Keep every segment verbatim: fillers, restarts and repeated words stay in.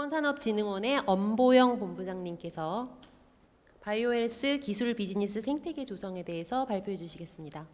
보건산업진흥원의 엄보영 본부장님께서 바이오헬스 기술 비즈니스 생태계 조성에 대해서 발표해 주시겠습니다.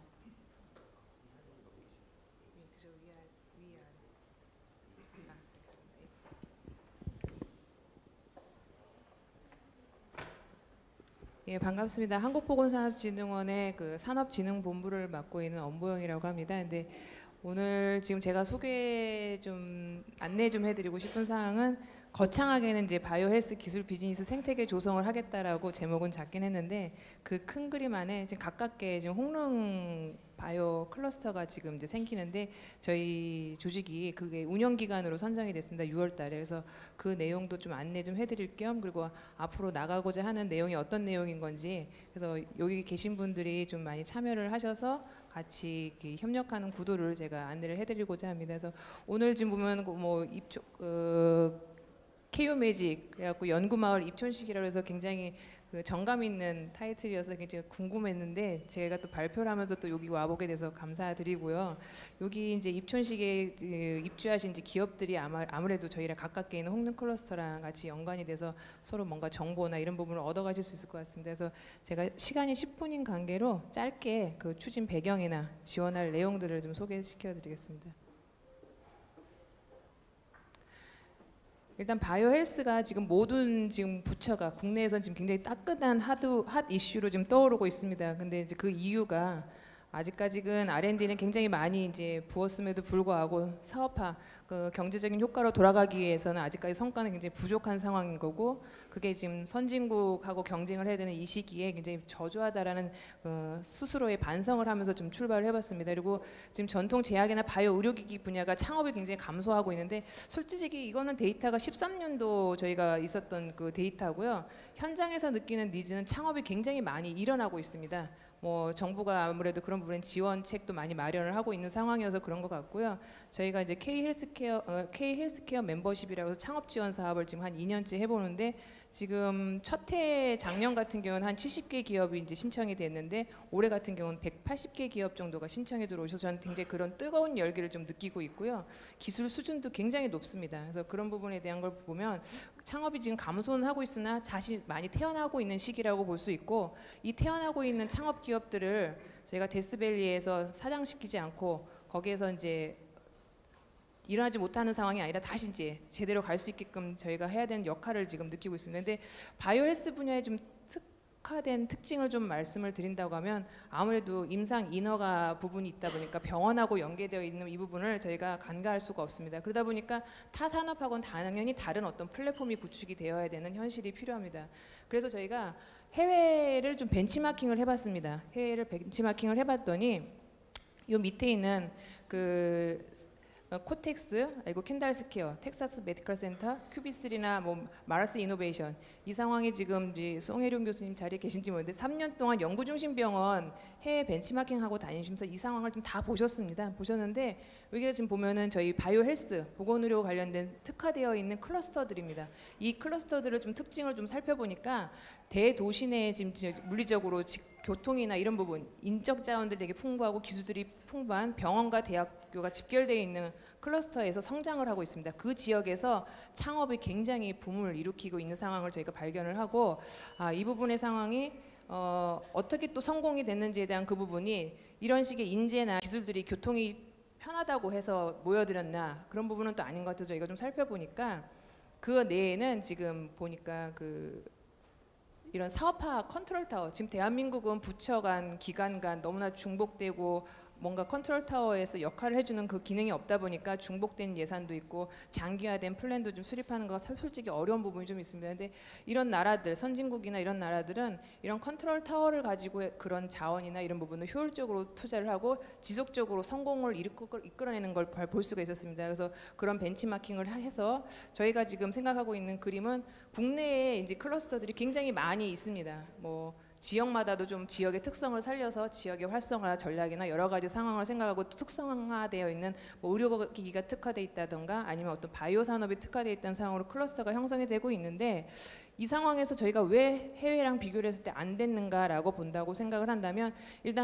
예, 반갑습니다. 한국보건산업진흥원의 그 산업진흥본부를 맡고 있는 엄보영이라고 합니다. 근데 오늘 지금 제가 소개 좀 안내 좀 해드리고 싶은 사항은 거창하게는 이제 바이오헬스 기술 비즈니스 생태계 조성을 하겠다라고 제목은 잡긴 했는데 그 큰 그림 안에 지금 가깝게 지금 홍릉 바이오 클러스터가 지금 이제 생기는데 저희 조직이 그게 운영 기간으로 선정이 됐습니다. 유월 달에. 그래서 그 내용도 좀 안내 좀 해드릴 겸 그리고 앞으로 나가고자 하는 내용이 어떤 내용인 건지 그래서 여기 계신 분들이 좀 많이 참여를 하셔서 같이 협력하는 구도를 제가 안내를 해드리고자 합니다. 그래서 오늘 지금 보면 뭐 입초 어, 케이오 매직 그래갖고 연구마을 입촌식이라고 해서 굉장히 그 정감 있는 타이틀이어서 굉장히 궁금했는데 제가 또 발표를 하면서 또 여기 와보게 돼서 감사드리고요. 여기 이제 입촌식에 입주하신 이제 기업들이 아마 아무래도 저희랑 가깝게 있는 홍릉 클러스터랑 같이 연관이 돼서 서로 뭔가 정보나 이런 부분을 얻어가실 수 있을 것 같습니다. 그래서 제가 시간이 십 분인 관계로 짧게 그 추진 배경이나 지원할 내용들을 좀 소개시켜드리겠습니다. 일단 바이오헬스가 지금 모든 지금 부처가 국내에선 지금 굉장히 따끈한 하드 핫 이슈로 지금 떠오르고 있습니다. 근데 이제 그 이유가 아직까지는 알 앤 디는 굉장히 많이 이제 부었음에도 불구하고 사업화, 그 경제적인 효과로 돌아가기 위해서는 아직까지 성과는 굉장히 부족한 상황인 거고 그게 지금 선진국하고 경쟁을 해야 되는 이 시기에 굉장히 저조하다라는 어, 스스로의 반성을 하면서 좀 출발을 해봤습니다. 그리고 지금 전통 제약이나 바이오 의료기기 분야가 창업이 굉장히 감소하고 있는데 솔직히 이거는 데이터가 십삼 년도 저희가 있었던 그 데이터고요. 현장에서 느끼는 니즈는 창업이 굉장히 많이 일어나고 있습니다. 뭐 정부가 아무래도 그런 부분에 지원책도 많이 마련을 하고 있는 상황이어서 그런 것 같고요. 저희가 이제 K 헬스케어 어, K 헬스케어 멤버십이라고 해서 창업 지원 사업을 지금 한 이 년째 해보는데 지금 첫 해 작년 같은 경우는 한 칠십 개 기업이 이제 신청이 됐는데 올해 같은 경우는 백팔십 개 기업 정도가 신청이 들어오셔서 저는 굉장히 그런 뜨거운 열기를 좀 느끼고 있고요. 기술 수준도 굉장히 높습니다. 그래서 그런 부분에 대한 걸 보면 창업이 지금 감소는 하고 있으나 다시 많이 태어나고 있는 시기라고 볼 수 있고 이 태어나고 있는 창업 기업들을 저희가 데스밸리에서 사장시키지 않고 거기에서 이제 일어나지 못하는 상황이 아니라 다시 이제 제대로 갈 수 있게끔 저희가 해야 되는 역할을 지금 느끼고 있습니다. 근데 바이오헬스 분야에 좀 특화된 특징을 좀 말씀을 드린다고 하면 아무래도 임상 인허가 부분이 있다 보니까 병원하고 연계되어 있는 이 부분을 저희가 간과할 수가 없습니다. 그러다 보니까 타 산업하고는 당연히 다른 어떤 플랫폼이 구축이 되어야 되는 현실이 필요합니다. 그래서 저희가 해외를 좀 벤치마킹을 해봤습니다. 해외를 벤치마킹을 해봤더니 요 밑에 있는 그 코텍스, 그리고 캔달스케어, 텍사스 메디컬 센터, 큐비쓰리나 뭐 마라스 이노베이션 이 상황이 지금 이제 송혜룡 교수님 자리에 계신지 모르는데 삼 년 동안 연구 중심 병원 해외 벤치마킹하고 다니시면서 이 상황을 좀 다 보셨습니다. 보셨는데 여기가 지금 보면은 저희 바이오헬스 보건의료 관련된 특화되어 있는 클러스터들입니다. 이 클러스터들을 좀 특징을 좀 살펴보니까 대도시 내에 지금 물리적으로 교통이나 이런 부분 인적 자원들이 되게 풍부하고 기술들이 풍부한 병원과 대학교가 집결되어 있는 클러스터에서 성장을 하고 있습니다. 그 지역에서 창업이 굉장히 붐을 일으키고 있는 상황을 저희가 발견을 하고 아, 이 부분의 상황이 어, 어떻게 또 성공이 됐는지에 대한 그 부분이 이런 식의 인재나 기술들이 교통이 편하다고 해서 모여들었나 그런 부분은 또 아닌 것 같아서 저희가 좀 살펴보니까 그 내에는 지금 보니까 그 이런 사업화 컨트롤 타워 지금 대한민국은 부처 간 기관 간 너무나 중복되고 뭔가 컨트롤 타워에서 역할을 해주는 그 기능이 없다 보니까 중복된 예산도 있고 장기화된 플랜도 좀 수립하는 거가 솔직히 어려운 부분이 좀 있습니다. 근데 이런 나라들 선진국이나 이런 나라들은 이런 컨트롤 타워를 가지고 그런 자원이나 이런 부분을 효율적으로 투자를 하고 지속적으로 성공을 이끌어내는 걸 볼 수가 있었습니다. 그래서 그런 벤치마킹을 해서 저희가 지금 생각하고 있는 그림은 국내에 이제 클러스터들이 굉장히 많이 있습니다. 뭐 지역마다도 좀 지역의 특성을 살려서 지역의 활성화 전략이나 여러 가지 상황을 생각하고 또 특성화되어 있는 뭐 의료기기가 특화되어 있다던가 아니면 어떤 바이오 산업이 특화되어 있다는 상황으로 클러스터가 형성이 되고 있는데 이 상황에서 저희가 왜 해외랑 비교를 했을 때 안 됐는가라고 본다고 생각을 한다면 일단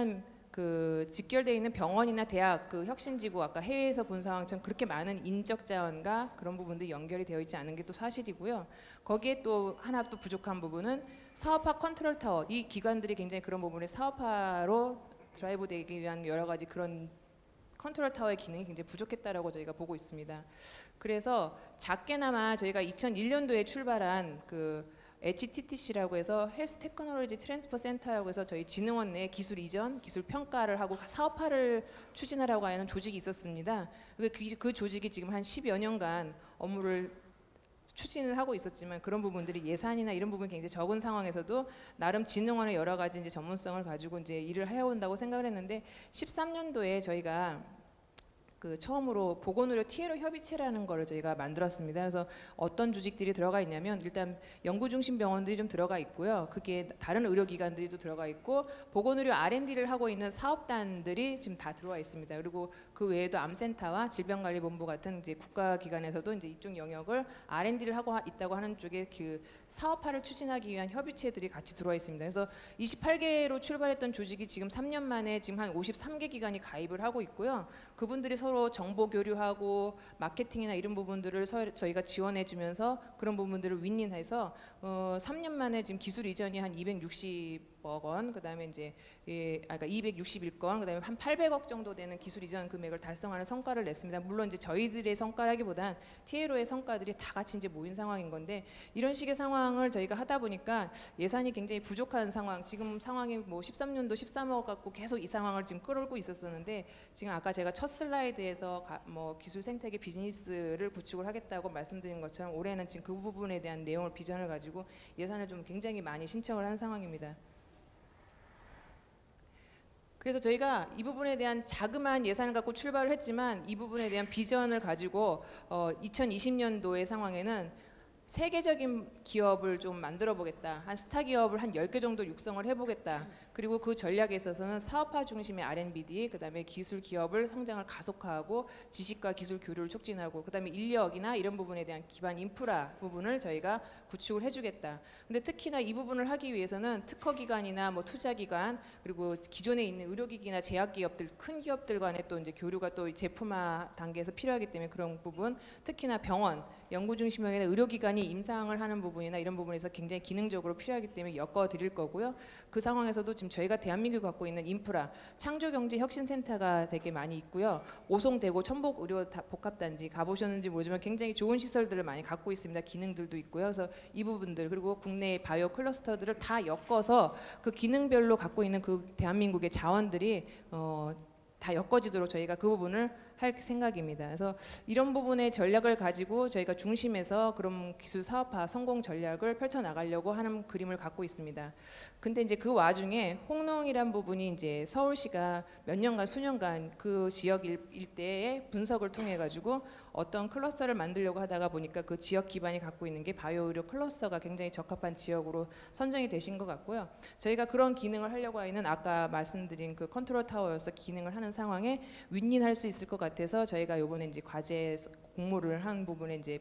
그 직결되어 있는 병원이나 대학, 그 혁신지구 아까 해외에서 본 상황처럼 그렇게 많은 인적 자원과 그런 부분들이 연결이 되어 있지 않은 게 또 사실이고요. 거기에 또 하나 또 부족한 부분은 사업화 컨트롤 타워, 이 기관들이 굉장히 그런 부분에 사업화로 드라이브 되기 위한 여러 가지 그런 컨트롤 타워의 기능이 굉장히 부족했다라고 저희가 보고 있습니다. 그래서 작게나마 저희가 이천일 년도에 출발한 그 에이치티티씨라고 해서 헬스 테크놀로지 트랜스퍼 센터라고 해서 저희 진흥원 내 기술 이전, 기술 평가를 하고 사업화를 추진하라고 하는 조직이 있었습니다. 그, 그 조직이 지금 한 십여 년간 업무를 추진을 하고 있었지만 그런 부분들이 예산이나 이런 부분이 굉장히 적은 상황에서도 나름 진흥원의 여러 가지 이제 전문성을 가지고 이제 일을 해온다고 생각을 했는데 십삼 년도에 저희가 그 처음으로 보건의료 티에로 협의체라는 걸 저희가 만들었습니다. 그래서 어떤 조직들이 들어가 있냐면 일단 연구 중심 병원들이 좀 들어가 있고요. 그게 다른 의료기관들이 또 들어가 있고 보건의료 알앤디를 하고 있는 사업단들이 지금 다 들어와 있습니다. 그리고 그 외에도 암센터와 질병관리본부 같은 이제 국가기관에서도 이제 이쪽 영역을 알앤디를 하고 있다고 하는 쪽에 그 사업화를 추진하기 위한 협의체들이 같이 들어와 있습니다. 그래서 이십팔 개로 출발했던 조직이 지금 삼 년 만에 지금 한 오십삼 개 기관이 가입을 하고 있고요. 그분들이 서로 정보 교류하고 마케팅이나 이런 부분들을 서, 저희가 지원해 주면서 그런 부분들을 윈윈해서 어, 삼 년 만에 지금 기술 이전이 한 이백육십억 원, 그다음에 이제 예, 아, 그러니까 이백육십일 건, 그다음에 한 팔백억 정도 되는 기술 이전 금액을 달성하는 성과를 냈습니다. 물론 이제 저희들의 성과라기보단 티에로의 성과들이 다 같이 이제 모인 상황인 건데 이런 식의 상황을 저희가 하다 보니까 예산이 굉장히 부족한 상황, 지금 상황이 뭐 십삼 년도 십삼억 갖고 계속 이 상황을 지금 끌어올고 있었었는데 지금 아까 제가 첫 슬라이드에서 가, 뭐 기술 생태계 비즈니스를 구축을 하겠다고 말씀드린 것처럼 올해는 지금 그 부분에 대한 내용을 비전을 가지고 예산을 좀 굉장히 많이 신청을 한 상황입니다. 그래서 저희가 이 부분에 대한 자그마한 예산을 갖고 출발을 했지만 이 부분에 대한 비전을 가지고 어, 이천이십 년도의 상황에는 세계적인 기업을 좀 만들어 보겠다. 한 스타 기업을 한 열 개 정도 육성을 해보겠다. 그리고 그 전략에 있어서는 사업화 중심의 알앤디, 그다음에 기술 기업을 성장을 가속화하고 지식과 기술 교류를 촉진하고 그다음에 인력이나 이런 부분에 대한 기반 인프라 부분을 저희가 구축을 해주겠다. 근데 특히나 이 부분을 하기 위해서는 특허 기관이나 뭐 투자 기관 그리고 기존에 있는 의료기기나 제약 기업들, 큰 기업들 간의 또 이제 교류가 또 제품화 단계에서 필요하기 때문에 그런 부분, 특히나 병원, 연구 중심형의 의료기관이 임상을 하는 부분이나 이런 부분에서 굉장히 기능적으로 필요하기 때문에 엮어 드릴 거고요. 그 상황에서도 지금 저희가 대한민국이 갖고 있는 인프라, 창조경제혁신센터가 되게 많이 있고요. 오송대고 천복의료복합단지 가보셨는지 모르지만 굉장히 좋은 시설들을 많이 갖고 있습니다. 기능들도 있고요. 그래서 이 부분들 그리고 국내의 바이오 클러스터들을 다 엮어서 그 기능별로 갖고 있는 그 대한민국의 자원들이 어, 다 엮어지도록 저희가 그 부분을 할 생각입니다. 그래서 이런 부분의 전략을 가지고 저희가 중심에서 그런 기술 사업화 성공 전략을 펼쳐 나가려고 하는 그림을 갖고 있습니다. 근데 이제 그 와중에 홍농이란 부분이 이제 서울시가 몇 년간 수년간 그 지역 일, 일대의 분석을 통해 가지고 어떤 클러스터를 만들려고 하다가 보니까 그 지역 기반이 갖고 있는 게 바이오 의료 클러스터가 굉장히 적합한 지역으로 선정이 되신 것 같고요. 저희가 그런 기능을 하려고 하는 아까 말씀드린 그 컨트롤 타워여서 기능을 하는 상황에 윈윈할 수 있을 것 같아서 저희가 이번에 이제 과제 공모를 한 부분에 이제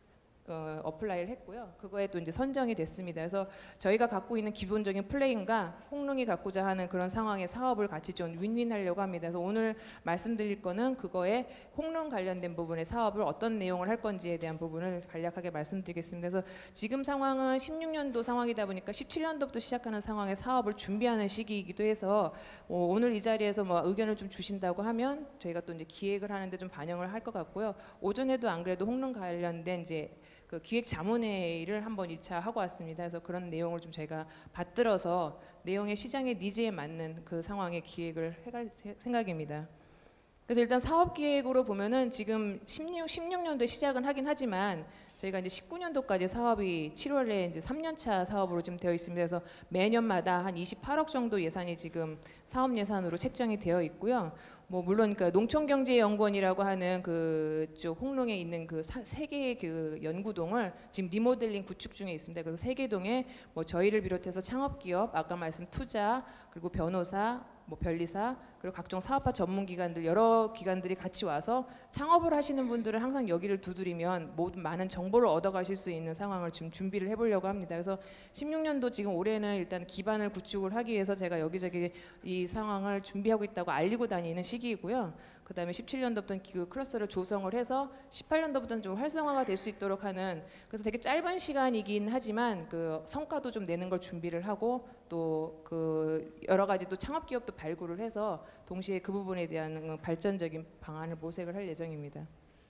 어, 어플라이를 했고요. 그거에 또 이제 선정이 됐습니다. 그래서 저희가 갖고 있는 기본적인 플레인과 홍릉이 갖고자 하는 그런 상황의 사업을 같이 좀 윈윈하려고 합니다. 그래서 오늘 말씀드릴 거는 그거에 홍릉 관련된 부분의 사업을 어떤 내용을 할 건지에 대한 부분을 간략하게 말씀드리겠습니다. 그래서 지금 상황은 십육 년도 상황이다 보니까 십칠 년도부터 시작하는 상황의 사업을 준비하는 시기이기도 해서 어, 오늘 이 자리에서 뭐 의견을 좀 주신다고 하면 저희가 또 이제 기획을 하는데 좀 반영을 할 것 같고요. 오전에도 안 그래도 홍릉 관련된 이제 그 기획자문회의를 한번 일 차 하고 왔습니다. 그래서 그런 내용을 좀 저희가 받들어서 내용의 시장의 니즈에 맞는 그 상황의 기획을 해갈 생각입니다. 그래서 일단 사업 기획으로 보면은 지금 십육, 십육 년도에 시작은 하긴 하지만 저희가 이제 십구 년도까지 사업이 칠월에 이제 삼 년 차 사업으로 지금 되어 있습니다. 그래서 매년마다 한 이십팔억 정도 예산이 지금 사업 예산으로 책정이 되어 있고요. 뭐 물론 그 농촌경제연구원이라고 하는 그쪽 홍릉에 있는 그 세 개의 그 연구동을 지금 리모델링 구축 중에 있습니다. 그래서 세 개 동에 뭐 저희를 비롯해서 창업기업, 아까 말씀 투자, 그리고 변호사, 뭐 변리사, 그리고 각종 사업화 전문기관들 여러 기관들이 같이 와서 창업을 하시는 분들은 항상 여기를 두드리면 모든 많은 정보를 얻어가실 수 있는 상황을 지금 준비를 해보려고 합니다. 그래서 십육 년도 지금 올해는 일단 기반을 구축을 하기 위해서 제가 여기저기 이 상황을 준비하고 있다고 알리고 다니는 시기이고요. 그 다음에 십칠 년도부터는 그 클러스터를 조성을 해서 십팔 년도부터는 좀 활성화가 될 수 있도록 하는, 그래서 되게 짧은 시간이긴 하지만 그 성과도 좀 내는 걸 준비를 하고 또 그 여러 가지 또 창업 기업도 발굴을 해서 동시에 그 부분에 대한 발전적인 방안을 모색을 할 예정입니다.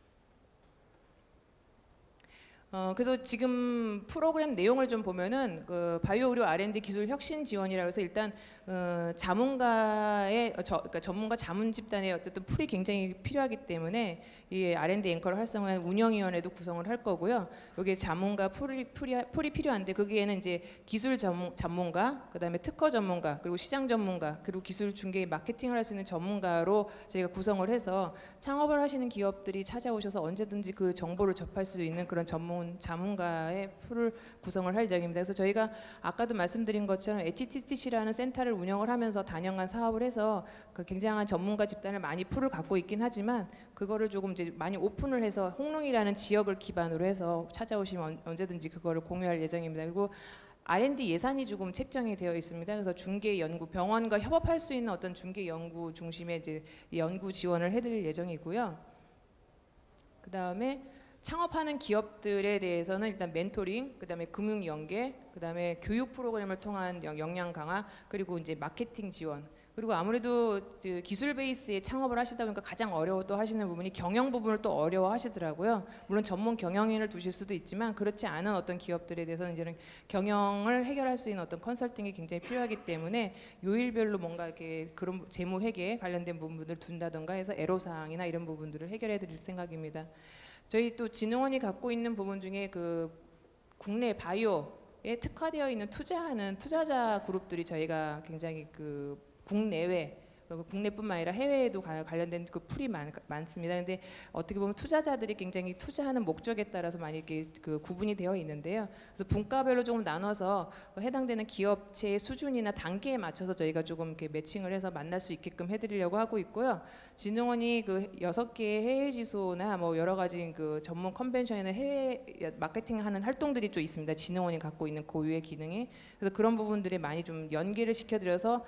어, 그래서 지금 프로그램 내용을 좀 보면은 그 바이오 의료 알 앤 디 기술 혁신 지원이라고 해서 일단 어, 자문가의 어, 저, 그러니까 전문가 자문 집단의 어쨌든 풀이 굉장히 필요하기 때문에 이 알 앤 디 앵커를 활성화한 운영위원회도 구성을 할 거고요. 여기에 자문가 풀이, 풀이, 풀이 필요한데 거기에는 이제 기술 전문, 전문가, 그다음에 특허 전문가, 그리고 시장 전문가, 그리고 기술 중개 마케팅을 할 수 있는 전문가로 저희가 구성을 해서 창업을 하시는 기업들이 찾아오셔서 언제든지 그 정보를 접할 수 있는 그런 전문 자문가의 풀을 구성을 할 예정입니다. 그래서 저희가 아까도 말씀드린 것처럼 에이치 티 티 씨라는 센터를 운영을 하면서 다년간 사업을 해서 그 굉장한 전문가 집단을 많이 풀을 갖고 있긴 하지만 그거를 조금 이제 많이 오픈을 해서 홍릉이라는 지역을 기반으로 해서 찾아오시면 언제든지 그거를 공유할 예정입니다. 그리고 알 앤 디 예산이 조금 책정이 되어 있습니다. 그래서 중개 연구, 병원과 협업할 수 있는 어떤 중개 연구 중심의 이제 연구 지원을 해드릴 예정이고요. 그 다음에 창업하는 기업들에 대해서는 일단 멘토링, 그다음에 금융 연계, 그다음에 교육 프로그램을 통한 역량 강화, 그리고 이제 마케팅 지원. 그리고 아무래도 그 기술 베이스의 창업을 하시다 보니까 가장 어려워 또 하시는 부분이 경영 부분을 또 어려워 하시더라고요. 물론 전문 경영인을 두실 수도 있지만 그렇지 않은 어떤 기업들에 대해서는 이제는 경영을 해결할 수 있는 어떤 컨설팅이 굉장히 필요하기 때문에 요일별로 뭔가 이렇게 그런 재무 회계 관련된 부분들을 둔다던가 해서 애로사항이나 이런 부분들을 해결해 드릴 생각입니다. 저희 또 진흥원이 갖고 있는 부분 중에 그 국내 바이오에 특화되어 있는 투자하는 투자자 그룹들이 저희가 굉장히 그 국내외, 국내뿐만 아니라 해외에도 관련된 그 풀이 많, 많습니다. 근데 어떻게 보면 투자자들이 굉장히 투자하는 목적에 따라서 많이 이렇게 그 구분이 되어 있는데요. 그래서 분과별로 조금 나눠서 해당되는 기업체의 수준이나 단계에 맞춰서 저희가 조금 이렇게 매칭을 해서 만날 수 있게끔 해드리려고 하고 있고요. 진흥원이 그 여섯 개의 해외 지소나 뭐 여러 가지 그 전문 컨벤션이나 해외 마케팅하는 활동들이 좀 있습니다. 진흥원이 갖고 있는 고유의 기능이. 그래서 그런 부분들이 많이 좀 연계를 시켜드려서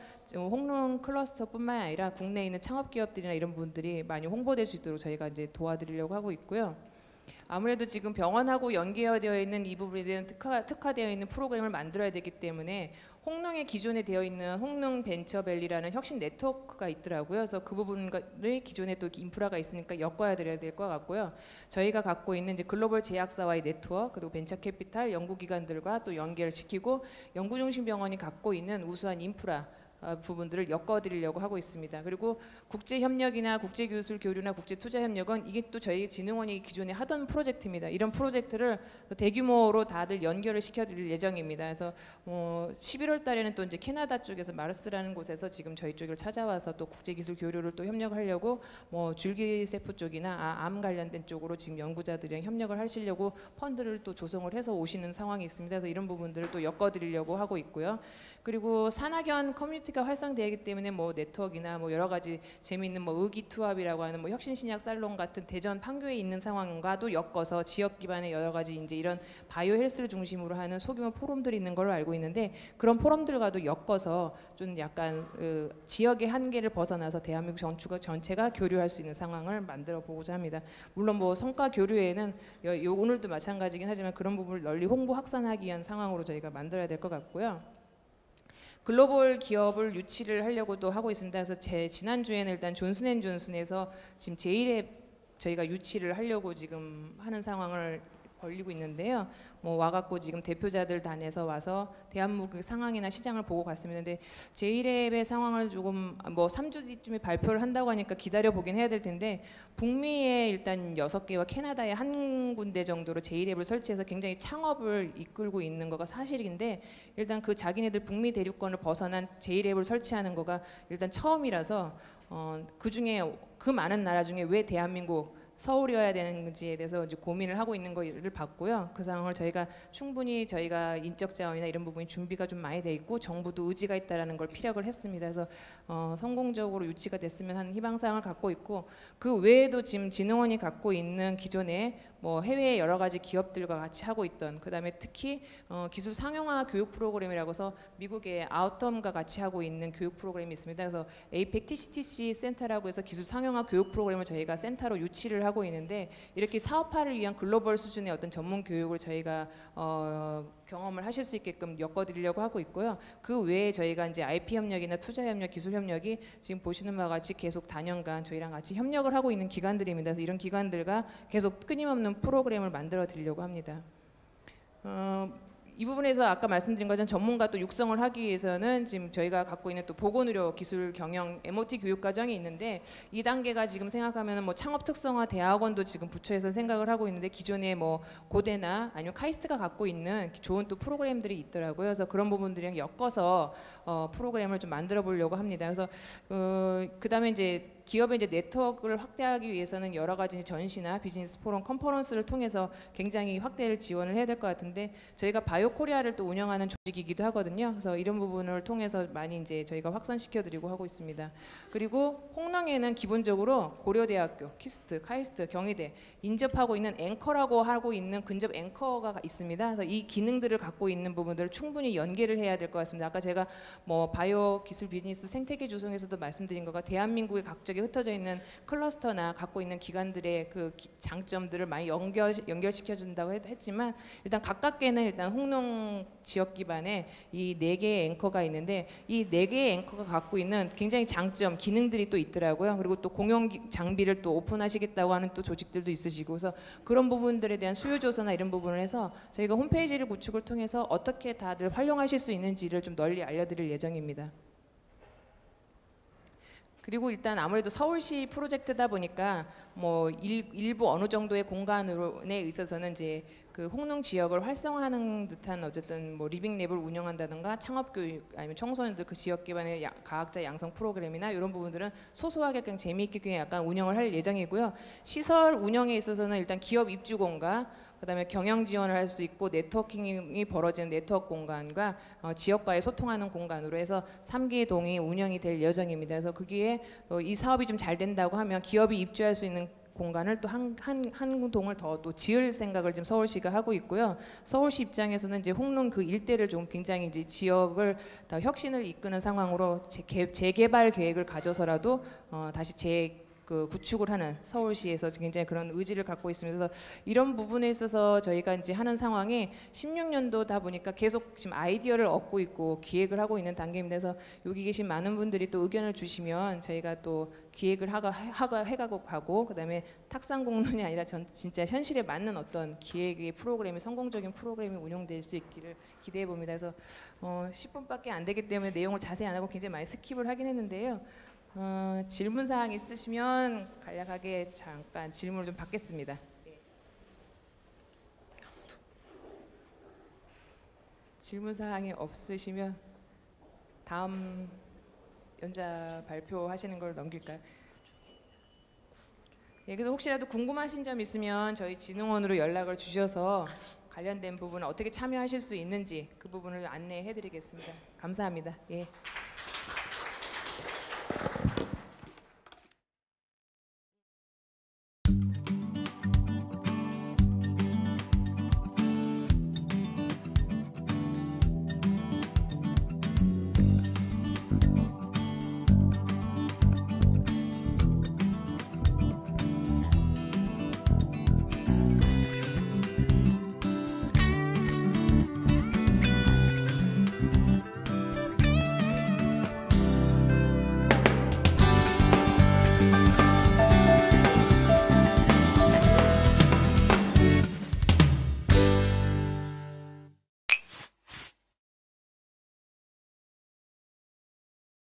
홍릉 클러스터뿐만 아니라 국내에 있는 창업 기업들이나 이런 분들이 많이 홍보될 수 있도록 저희가 이제 도와드리려고 하고 있고요. 아무래도 지금 병원하고 연계되어 있는 이 부분에 대한 특화, 특화되어 있는 프로그램을 만들어야 되기 때문에 홍릉에 기존에 되어 있는 홍릉 벤처밸리라는 혁신 네트워크가 있더라고요. 그래서 그 부분을 기존에 또 인프라가 있으니까 엮어야 드려야 될 것 같고요. 저희가 갖고 있는 이제 글로벌 제약사와의 네트워크, 그리고 벤처캐피탈 연구기관들과 또 연계를 시키고 연구중심병원이 갖고 있는 우수한 인프라 부분들을 엮어드리려고 하고 있습니다. 그리고 국제협력이나 국제기술 교류나 국제투자협력은 이게 또 저희 진흥원이 기존에 하던 프로젝트입니다. 이런 프로젝트를 대규모로 다들 연결을 시켜드릴 예정입니다. 그래서 어 십일월 달에는 또 이제 캐나다 쪽에서 마르스라는 곳에서 지금 저희 쪽을 찾아와서 또 국제기술 교류를 또 협력하려고 뭐 줄기세포 쪽이나 아, 암 관련된 쪽으로 지금 연구자들이랑 협력을 하시려고 펀드를 또 조성을 해서 오시는 상황이 있습니다. 그래서 이런 부분들을 또 엮어드리려고 하고 있고요. 그리고 산학연 커뮤니티가 활성되기 때문에 뭐 네트워크나 뭐 여러 가지 재미있는 뭐 의기투합이라고 하는 뭐 혁신신약 살롱 같은 대전 판교에 있는 상황과도 엮어서 지역 기반의 여러 가지 이제 이런 바이오 헬스를 중심으로 하는 소규모 포럼들이 있는 걸로 알고 있는데 그런 포럼들과도 엮어서 좀 약간 그 지역의 한계를 벗어나서 대한민국 전추가 전체가 교류할 수 있는 상황을 만들어 보고자 합니다. 물론 뭐 성과 교류에는 여, 요, 오늘도 마찬가지긴 하지만 그런 부분을 널리 홍보 확산하기 위한 상황으로 저희가 만들어야 될 것 같고요. 글로벌 기업을 유치를 하려고도 하고 있습니다. 그래서 제 지난주에는 일단 존슨앤존슨에서 지금 제일 앱 저희가 유치를 하려고 지금 하는 상황을 벌리고 있는데요. 뭐 와갖고 지금 대표자들 단에서 와서 대한민국 상황이나 시장을 보고 갔습니다. 근데 제이랩의 상황을 조금 뭐 삼 주 뒤쯤에 발표를 한다고 하니까 기다려 보긴 해야 될 텐데 북미에 일단 여섯 개와 캐나다에 한 군데 정도로 제이랩을 설치해서 굉장히 창업을 이끌고 있는 거가 사실인데 일단 그 자기네들 북미 대륙권을 벗어난 제이랩을 설치하는 거가 일단 처음이라서 어, 그 중에 그 많은 나라 중에 왜 대한민국 서울이어야 되는지에 대해서 이제 고민을 하고 있는 거를 봤고요. 그 상황을 저희가 충분히 저희가 인적 자원이나 이런 부분이 준비가 좀 많이 돼 있고 정부도 의지가 있다라는 걸 피력을 했습니다. 그래서 어, 성공적으로 유치가 됐으면 하는 희망사항을 갖고 있고, 그 외에도 지금 진흥원이 갖고 있는 기존에 뭐 해외 여러 가지 기업들과 같이 하고 있던, 그다음에 특히 어, 기술 상용화 교육 프로그램이라고 해서 미국의 아웃텀과 같이 하고 있는 교육 프로그램이 있습니다. 그래서 에이펙 티씨티씨 센터라고 해서 기술 상용화 교육 프로그램을 저희가 센터로 유치를 하고 있는데, 이렇게 사업화를 위한 글로벌 수준의 어떤 전문 교육을 저희가 어, 경험을 하실 수 있게끔 엮어드리려고 하고 있고요. 그 외에 저희가 이제 아이피 협력이나 투자 협력, 기술 협력이 지금 보시는 바와 같이 계속 다년간 저희랑 같이 협력을 하고 있는 기관들입니다. 그래서 이런 기관들과 계속 끊임없는 프로그램을 만들어 드리려고 합니다. 어, 이 부분에서 아까 말씀드린 것처럼 전문가 또 육성을 하기 위해서는 지금 저희가 갖고 있는 또 보건의료 기술 경영 엠오티 교육 과정이 있는데, 이 단계가 지금 생각하면 뭐 창업 특성화 대학원도 지금 부처에서 생각을 하고 있는데, 기존에 뭐 고대나 아니면 카이스트가 갖고 있는 좋은 또 프로그램들이 있더라고요. 그래서 그런 부분들이랑 엮어서 어, 프로그램을 좀 만들어 보려고 합니다. 그래서 어, 그다음에 이제 기업의 이제 네트워크를 확대하기 위해서는 여러 가지 전시나 비즈니스 포럼, 컨퍼런스를 통해서 굉장히 확대를 지원을 해야 될 것 같은데, 저희가 바이오 코리아를 또 운영하는 조직이기도 하거든요. 그래서 이런 부분을 통해서 많이 이제 저희가 확산시켜드리고 하고 있습니다. 그리고 홍릉에는 기본적으로 고려대학교, 키스트, 카이스트, 경희대 인접하고 있는 앵커라고 하고 있는 근접 앵커가 있습니다. 그래서 이 기능들을 갖고 있는 부분들을 충분히 연계를 해야 될 것 같습니다. 아까 제가 뭐 바이오 기술 비즈니스 생태계 조성에서도 말씀드린 거가 대한민국의 각적 흩어져 있는 클러스터나 갖고 있는 기관들의 그 장점들을 많이 연결 연결시켜 준다고 했지만, 일단 가깝게는 일단 홍릉 지역 기반에 이 네 개의 앵커가 있는데, 이 네 개의 앵커가 갖고 있는 굉장히 장점, 기능들이 또 있더라고요. 그리고 또 공용 장비를 또 오픈하시겠다고 하는 또 조직들도 있으시고, 그래서 그런 부분들에 대한 수요 조사나 이런 부분을 해서 저희가 홈페이지를 구축을 통해서 어떻게 다들 활용하실 수 있는지를 좀 널리 알려드릴 예정입니다. 그리고 일단 아무래도 서울시 프로젝트다 보니까 뭐 일, 일부 어느 정도의 공간에 있어서는 이제 그 홍릉 지역을 활성화하는 듯한 어쨌든 뭐 리빙랩을 운영한다든가 창업교육 아니면 청소년들 그 지역 기반의 야, 과학자 양성 프로그램이나 이런 부분들은 소소하게 그냥 재미있게 그냥 약간 운영을 할 예정이고요. 시설 운영에 있어서는 일단 기업 입주공과 그다음에 경영 지원을 할 수 있고 네트워킹이 벌어지는 네트워크 공간과 어, 지역과의 소통하는 공간으로 해서 삼 개 동이 운영이 될 예정입니다. 그래서 거기에 어, 이 사업이 좀 잘 된다고 하면 기업이 입주할 수 있는 공간을 또 한 한 한 동을 더 또 지을 생각을 지금 서울시가 하고 있고요. 서울시 입장에서는 이제 홍릉 그 일대를 좀 굉장히 이제 지역을 더 혁신을 이끄는 상황으로 재, 재개발 계획을 가져서라도 어, 다시 재 그 구축을 하는 서울시에서 굉장히 그런 의지를 갖고 있습니다. 그래서 이런 부분에 있어서 저희가 이제 하는 상황이 십육 년도다 보니까 계속 지금 아이디어를 얻고 있고 기획을 하고 있는 단계입니다. 그래서 여기 계신 많은 분들이 또 의견을 주시면 저희가 또 기획을 하가, 하가 해가고 가고, 그다음에 탁상 공론이 아니라 전, 진짜 현실에 맞는 어떤 기획의 프로그램이 성공적인 프로그램이 운영될 수 있기를 기대해 봅니다. 그래서 어, 십 분밖에 안 되기 때문에 내용을 자세히 안 하고 굉장히 많이 스킵을 하긴 했는데요. 어, 질문 사항 있으시면 간략하게 잠깐 질문을 좀 받겠습니다. 네. 질문 사항이 없으시면 다음 연자 발표하시는 걸 넘길까요? 예, 그래서 혹시라도 궁금하신 점 있으면 저희 진흥원으로 연락을 주셔서 관련된 부분을 어떻게 참여하실 수 있는지 그 부분을 안내해 드리겠습니다. 감사합니다. 예.